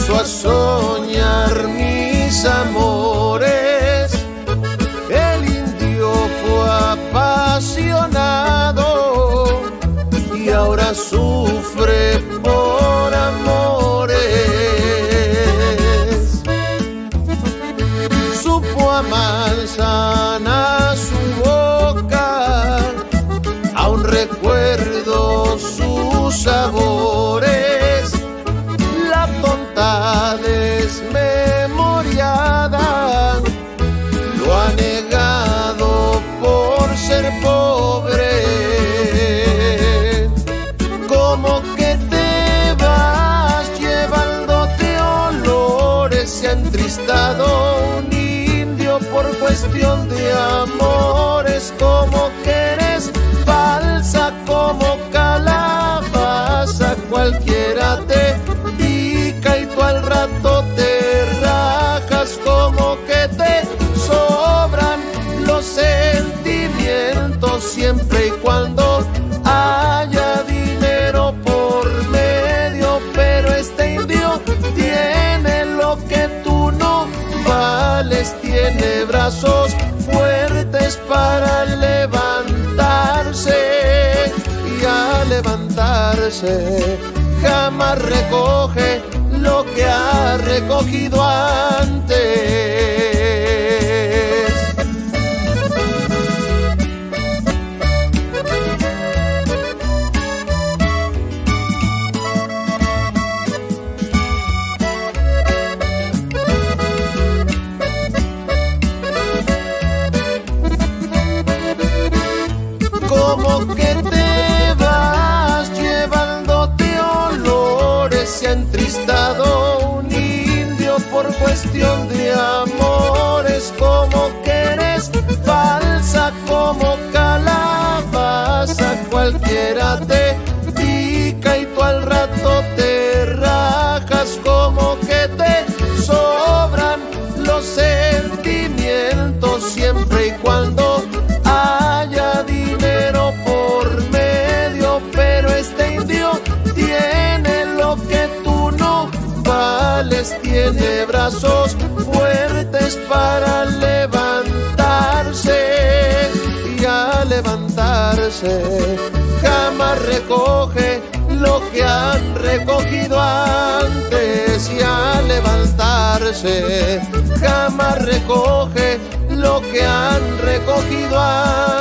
puso a soñar mis amores. El indio fue apasionado y ahora sufre por amores. Supo a manzana su boca, aún recuerdo sus sabores. La tonta desmemoriada lo ha negado por ser pobre. Como que te vas llevándote olores, se ha entristado un indio por cuestión de amores. Como que eres falsa como calabaza, cualquiera te pica y tú al rato te rajas. Como que te sobran los sentimientos siempre y cuando haya dinero por medio, pero este indio tiene lo que tú no vales, tiene brazos fuertes para levantarse, y al levantarse jamás recoge lo que ha recogido antes. Como que te vas llevándote olores, se ha entristado un indio por cuestión de amores. Como que eres falsa como calabaza, cualquiera te pica y tú al rato te rajas. Como que te sobran los sentimientos siempre y cuando haya dinero por medio, pero este indio tiene lo que tú no vales, tiene brazos fuertes para levantarse, y al levantarse jamás recoge lo que han recogido antes, y al levantarse jamás recoge lo que han recogido antes.